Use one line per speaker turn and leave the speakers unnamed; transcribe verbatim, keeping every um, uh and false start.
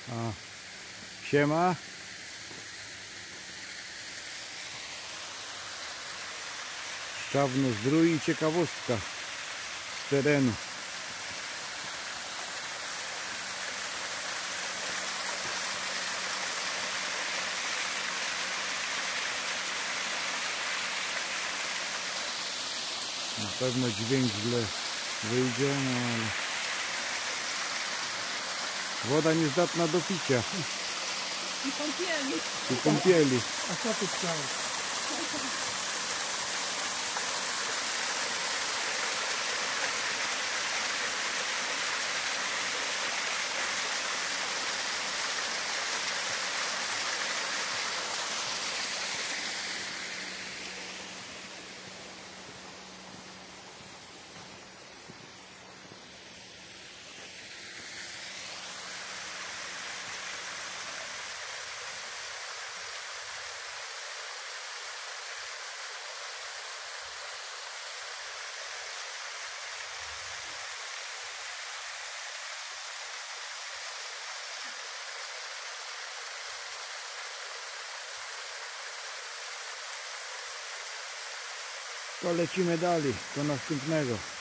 A, siema. Szczawno Zdrój i ciekawostka z terenu. Na pewno dźwięk źle wyjdzie, no ale woda niezdatna do picia.
I kąpieli.
I kąpieli.
A co ty chciałeś?
To lecimy dalej, do następnego.